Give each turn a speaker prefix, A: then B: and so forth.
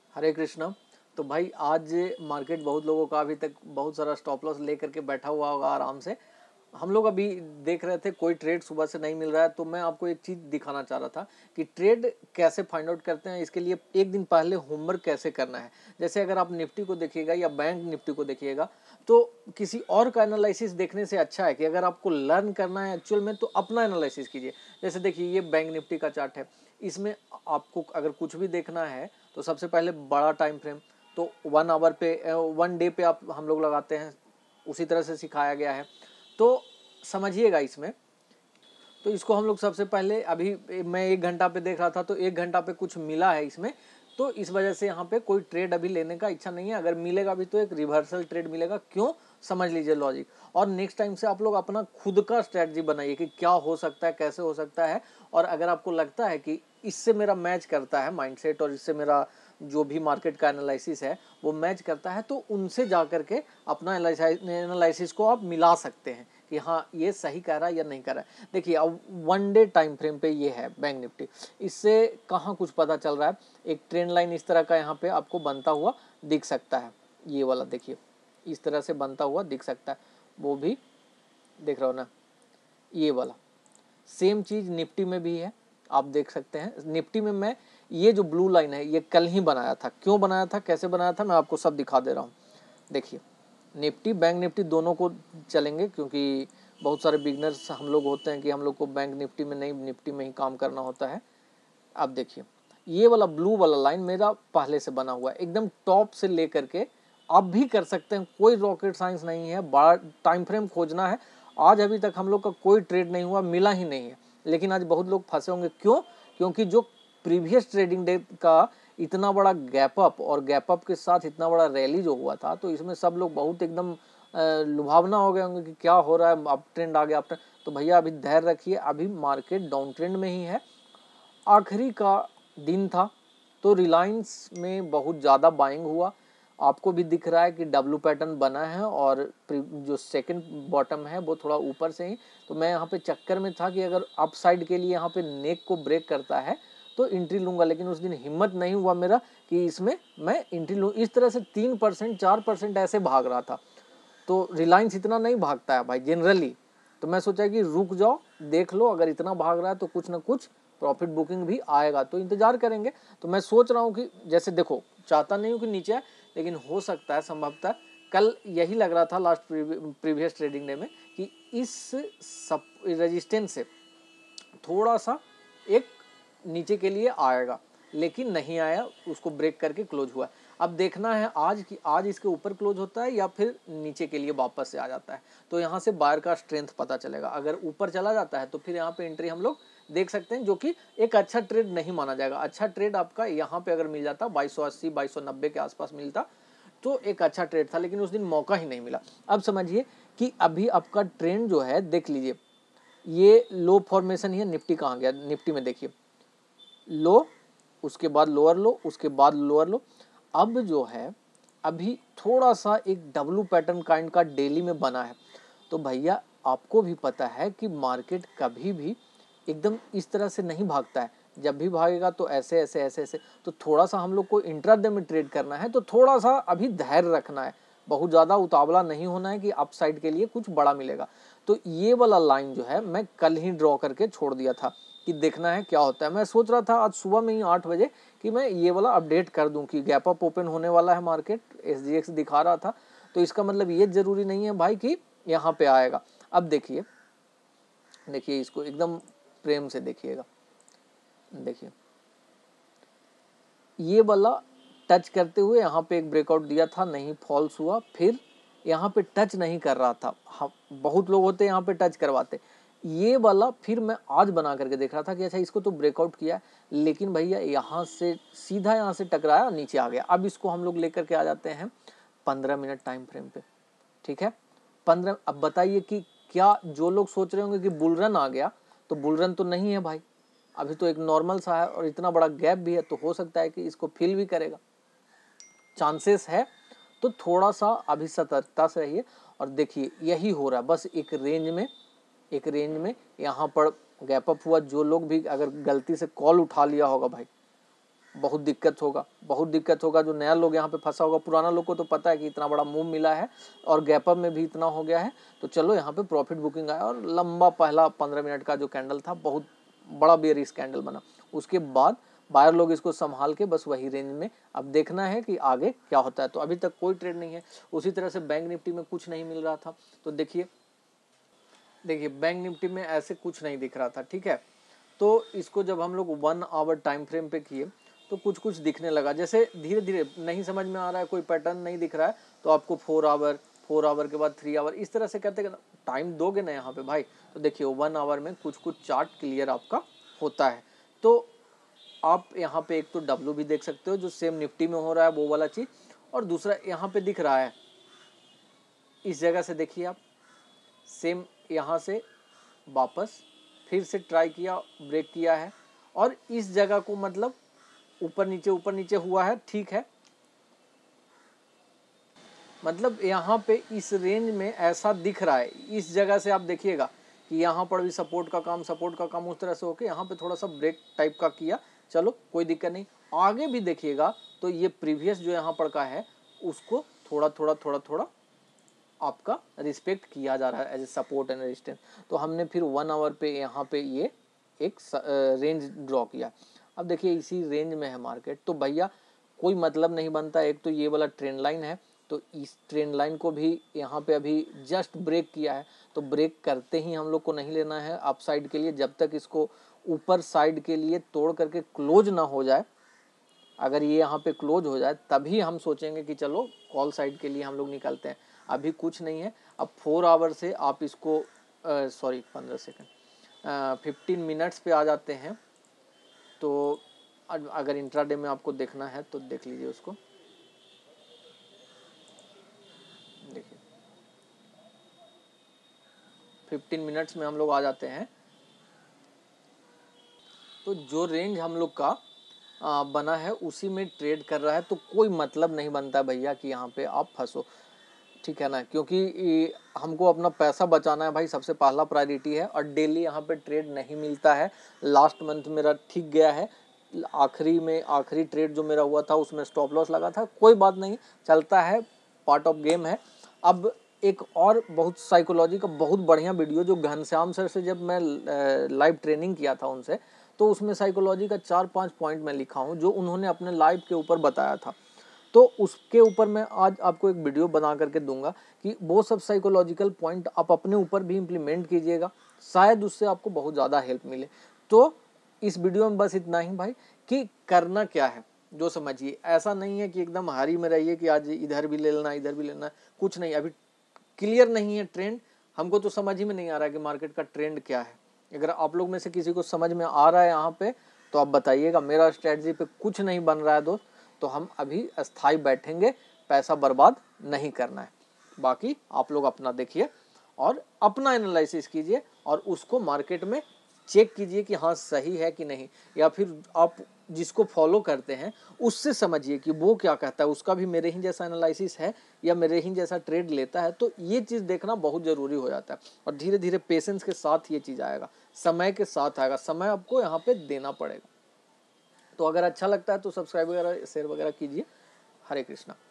A: हरे कृष्णा। तो भाई आज मार्केट बहुत लोगों का अभी तक बहुत सारा स्टॉप लॉस लेकर के बैठा हुआ होगा आराम से। हम लोग अभी देख रहे थे कोई ट्रेड सुबह से नहीं मिल रहा है, तो मैं आपको एक चीज़ दिखाना चाह रहा था कि ट्रेड कैसे फाइंड आउट करते हैं। इसके लिए एक दिन पहले होमवर्क कैसे करना है। जैसे अगर आप निफ्टी को देखिएगा या बैंक निफ्टी को देखिएगा, तो किसी और का एनालिसिस देखने से अच्छा है कि अगर आपको लर्न करना है एक्चुअल में, तो अपना एनालिसिस कीजिए। जैसे देखिए ये बैंक निफ्टी का चार्ट है, इसमें आपको अगर कुछ भी देखना है तो सबसे पहले बड़ा टाइम फ्रेम, तो 1 आवर पे 1 डे पे आप हम लोग लगाते हैं, उसी तरह से सिखाया गया है। तो समझिएगा इसमें, तो इसको हम लोग सबसे पहले, अभी मैं 1 घंटा पे देख रहा था तो 1 घंटा पे कुछ मिला है इसमें, तो इस वजह से यहाँ पे कोई ट्रेड अभी लेने का इच्छा नहीं है। अगर मिलेगा भी तो एक रिवर्सल ट्रेड मिलेगा। क्यों, समझ लीजिए लॉजिक। और नेक्स्ट टाइम से आप लोग अपना खुद का स्ट्रेटजी बनाइए कि क्या हो सकता है, कैसे हो सकता है। और अगर आपको लगता है कि इससे मेरा मैच करता है माइंडसेट और इससे मेरा जो भी मार्केट का एनालिसिस है वो मैच करता है, तो उनसे जा करके अपना एनालिसिस को आप मिला सकते हैं कि हाँ ये सही कह रहा है या नहीं कह रहा है। देखिए अब 1 डे टाइम फ्रेम पे ये है बैंक निफ्टी, इससे कहाँ कुछ पता चल रहा है। एक ट्रेंड लाइन इस तरह का यहाँ पे आपको बनता हुआ दिख सकता है, ये वाला देखिए इस तरह से बनता हुआ दिख सकता है, वो भी देख रहा हो ना, ये वाला सेम चीज़ निफ्टी में भी है, आप देख सकते हैं। निफ्टी में मैं ये जो ब्लू लाइन है ये कल ही बनाया था, क्यों बनाया था, कैसे बनाया था, मैं आपको सब दिखा दे रहा हूँ। देखिए निफ्टी बैंक निफ्टी दोनों को चलेंगे, क्योंकि बहुत सारे बिगनर्स हम लोग होते हैं कि हम लोग को बैंक निफ्टी में नहीं, निफ्टी में ही काम करना होता है। अब देखिए ये वाला ब्लू वाला लाइन मेरा पहले से बना हुआ है, एकदम टॉप से लेकर के आप भी कर सकते हैं, कोई रॉकेट साइंस नहीं है। बड़ा टाइम फ्रेम खोजना है। आज अभी तक हम लोग का कोई ट्रेड नहीं हुआ, मिला ही नहीं है, लेकिन आज बहुत लोग फंसे होंगे। क्यों, क्योंकि जो प्रीवियस ट्रेडिंग डे का इतना बड़ा गैप अप और गैप अप के साथ इतना बड़ा रैली जो हुआ था, तो इसमें सब लोग बहुत एकदम लुभावना हो गए होंगे कि क्या हो रहा है, अब ट्रेंड आ गया, अब ट्रेंड। तो भैया अभी धैर्य रखिए, अभी मार्केट डाउन ट्रेंड में ही है। आखिरी का दिन था तो रिलायंस में बहुत ज़्यादा बाइंग हुआ, आपको भी दिख रहा है कि डब्लू पैटर्न बना है और जो सेकंड बॉटम है वो थोड़ा ऊपर से ही। तो मैं यहाँ पे चक्कर में था कि अगर अप साइड के लिए यहाँ पे नेक को ब्रेक करता है तो एंट्री लूंगा, लेकिन उस दिन हिम्मत नहीं हुआ मेरा कि इसमें मैं एंट्री लूँ। इस तरह से 3% 4% ऐसे भाग रहा था। तो रिलायंस इतना नहीं भागता है भाई जनरली, तो मैं सोचा कि रुक जाओ, देख लो, अगर इतना भाग रहा है तो कुछ ना कुछ प्रॉफिट बुकिंग भी आएगा, तो इंतजार करेंगे। तो मैं सोच रहा हूँ कि जैसे देखो, चाहता नहीं हूँ कि नीचे आए, लेकिन हो सकता है संभवतः कल यही लग रहा था लास्ट प्रीवियस ट्रेडिंग डे में कि इस सब रेजिस्टेंस से थोड़ा सा एक नीचे के लिए आएगा, लेकिन नहीं आया, उसको ब्रेक करके क्लोज हुआ। अब देखना है आज कि आज इसके ऊपर क्लोज होता है या फिर नीचे के लिए वापस से आ जाता है, तो यहाँ से बायर का स्ट्रेंथ पता चलेगा। अगर ऊपर चला जाता है तो फिर यहाँ पे एंट्री हम लोग देख सकते हैं, जो कि एक अच्छा ट्रेड नहीं माना जाएगा। अच्छा ट्रेड आपका यहाँ पे अगर मिल जाता 2280 2290 के आसपास मिलता तो एक अच्छा ट्रेड था, लेकिन उस दिन मौका ही नहीं मिला। अब समझिए कि अभी आपका ट्रेंड जो है देख लीजिए, ये लो फॉर्मेशन ही है। निफ्टी कहाँ गया, निफ्टी में देखिए लो, उसके बाद लोअर लो, उसके बाद लोअर लो। अब जो है अभी थोड़ा सा एक डब्लू पैटर्न काइंड का डेली में बना है। तो भैया आपको भी पता है कि मार्केट कभी भी एकदम इस तरह से नहीं भागता है, जब भी भागेगा तो ऐसे ऐसे ऐसे ऐसे। तो थोड़ा सा हम लोग को इंट्राडे में ट्रेड करना है, तो थोड़ा सा अभी धैर्य रखना है, बहुत ज़्यादा उतावला नहीं होना है कि अप साइड के लिए कुछ बड़ा मिलेगा। तो ये वाला लाइन जो है मैं कल ही ड्रॉ करके छोड़ दिया था कि देखना है क्या होता है। मैं सोच रहा था आज सुबह में ही 8 बजे कि मैं ये वाला अपडेट कर दूं कि गैप अप ओपन होने वाला है, मार्केट SGX दिखा रहा था, तो इसका मतलब ये जरूरी नहीं है भाई कि यहाँ पे आएगा। अब देखिए, देखिए इसको एकदम प्रेम से देखिएगा, देखिए ये वाला टच करते हुए यहाँ पे एक ब्रेकआउट दिया था, नहीं फॉल्स हुआ, फिर यहाँ पे टच नहीं कर रहा था। हाँ, बहुत लोग होते हैं यहाँ पे टच करवाते। ये वाला फिर मैं आज बना करके देख रहा था कि अच्छा इसको तो ब्रेकआउट किया, लेकिन भैया यहाँ से सीधा यहाँ से टकराया, नीचे आ गया। अब इसको हम लोग लेकर के आ जाते हैं 15 मिनट टाइम फ्रेम पे, ठीक है 15। अब बताइए कि क्या जो लोग सोच रहे होंगे कि बुल रन आ गया, तो बुल रन तो नहीं है भाई, अभी तो एक नॉर्मल सा है और इतना बड़ा गैप भी है, तो हो सकता है कि इसको फिल भी करेगा, चांसेस है। तो थोड़ा सा अभी सतर्कता से रहिए और देखिए यही हो रहा है, बस एक रेंज में, एक रेंज में यहाँ पर गैप अप हुआ। जो लोग भी अगर गलती से कॉल उठा लिया होगा भाई, बहुत दिक्कत होगा, बहुत दिक्कत होगा। जो नया लोग यहाँ पे फंसा होगा, पुराना लोग को तो पता है कि इतना बड़ा मूव मिला है और गैप अप में भी इतना हो गया है, तो चलो यहाँ पे प्रॉफिट बुकिंग आया और लंबा पहला 15 मिनट का जो कैंडल था बहुत बड़ा बेयरिश कैंडल बना। उसके बाद बायर लोग इसको संभाल के बस वही रेंज में अब देखना है कि आगे क्या होता है। तो अभी तक कोई ट्रेड नहीं है। उसी तरह से बैंक निफ्टी में कुछ नहीं मिल रहा था, तो देखिए बैंक निफ्टी में ऐसे कुछ नहीं दिख रहा था, ठीक है। तो इसको जब हम लोग 1 आवर टाइम फ्रेम पे किए तो कुछ कुछ दिखने लगा। जैसे धीरे धीरे नहीं समझ में आ रहा है, कोई पैटर्न नहीं दिख रहा है, तो आपको 4 आवर के बाद 3 आवर इस तरह से कहते हैं टाइम दोगे ना यहाँ पे भाई, तो देखिए 1 आवर में कुछ कुछ चार्ट क्लियर आपका होता है। तो आप यहाँ पे एक तो डब्ल्यू भी देख सकते हो जो सेम निफ्टी में हो रहा है वो वाला चीज, और दूसरा यहाँ पे दिख रहा है इस जगह से, देखिए आप सेम यहाँ से वापस फिर से ट्राई किया, ब्रेक किया है और इस जगह को मतलब ऊपर नीचे हुआ है, ठीक है। मतलब यहाँ पे इस रेंज में ऐसा दिख रहा है, इस जगह से आप देखिएगा कि यहाँ पर भी सपोर्ट का काम उस तरह से होके यहाँ पे थोड़ा सा ब्रेक टाइप का किया, चलो कोई दिक्कत नहीं। आगे भी देखिएगा तो ये प्रीवियस जो यहाँ पर का है उसको थोड़ा थोड़ा आपका रिस्पेक्ट किया जा रहा है as a support and resistance. तो हमने फिर 1 आवर पे यहाँ पे ये एक रेंज ड्रॉ किया। अब देखिए इसी रेंज में है मार्केट, तो भैया कोई मतलब नहीं बनता। एक तो ये वाला ट्रेंड लाइन है, तो इस ट्रेंड लाइन को भी यहाँ पे अभी जस्ट ब्रेक किया है, तो ब्रेक करते ही हम लोग को नहीं लेना है अप साइड के लिए, जब तक इसको ऊपर साइड के लिए तोड़ करके क्लोज ना हो जाए। अगर ये यहाँ पे क्लोज हो जाए तभी हम सोचेंगे कि चलो कॉल साइड के लिए हम लोग निकलते हैं। अभी कुछ नहीं है। अब 4 आवर से आप इसको 15 सेकेंड 15 मिनट्स पे आ जाते हैं। तो अगर इंट्राडे में आपको देखना है तो देख लीजिए उसको, देखिए 15 मिनट्स में हम लोग आ जाते हैं। तो जो रेंज हम लोग का बना है उसी में ट्रेड कर रहा है, तो कोई मतलब नहीं बनता भैया कि यहाँ पे आप फंसो, ठीक है ना। क्योंकि हमको अपना पैसा बचाना है भाई, सबसे पहला प्रायोरिटी है। और डेली यहाँ पे ट्रेड नहीं मिलता है। लास्ट मंथ मेरा ठीक गया है, आखिरी ट्रेड जो मेरा हुआ था उसमें स्टॉप लॉस लगा था, कोई बात नहीं, चलता है, पार्ट ऑफ गेम है। अब एक और बहुत साइकोलॉजी का बहुत बढ़िया वीडियो जो घनश्याम सर से जब मैं लाइव ट्रेनिंग किया था उनसे, तो उसमें साइकोलॉजी का 4-5 पॉइंट मैं लिखा हूँ जो उन्होंने अपने लाइव के ऊपर बताया था। तो उसके ऊपर मैं आज आपको एक वीडियो बना करके दूंगा कि वो सब साइकोलॉजिकल पॉइंट आप अपने ऊपर भी इम्प्लीमेंट कीजिएगा, शायद उससे आपको बहुत ज़्यादा हेल्प मिले। तो इस वीडियो में बस इतना ही भाई, कि करना क्या है जो समझिए। ऐसा नहीं है कि एकदम हारी में रहिए कि आज इधर भी ले लेना इधर भी लेना, कुछ नहीं। अभी क्लियर नहीं है ट्रेंड, हमको तो समझ ही में नहीं आ रहा है कि मार्केट का ट्रेंड क्या है। अगर आप लोग में से किसी को समझ में आ रहा है यहाँ पे तो आप बताइएगा। मेरा स्ट्रेटजी पे कुछ नहीं बन रहा है दोस्त, तो हम अभी अस्थाई बैठेंगे, पैसा बर्बाद नहीं करना है। बाकी आप लोग अपना देखिए और अपना एनालिसिस कीजिए और उसको मार्केट में चेक कीजिए कि हाँ सही है कि नहीं, या फिर आप जिसको फॉलो करते हैं उससे समझिए कि वो क्या कहता है, उसका भी मेरे ही जैसा एनालिसिस है या मेरे ही जैसा ट्रेड लेता है। तो ये चीज़ देखना बहुत ज़रूरी हो जाता है और धीरे धीरे पेशेंस के साथ ये चीज़ आएगा, समय के साथ आएगा, समय आपको यहाँ पे देना पड़ेगा। तो अगर अच्छा लगता है तो सब्सक्राइब वगैरह शेयर वगैरह कीजिए। हरे कृष्णा।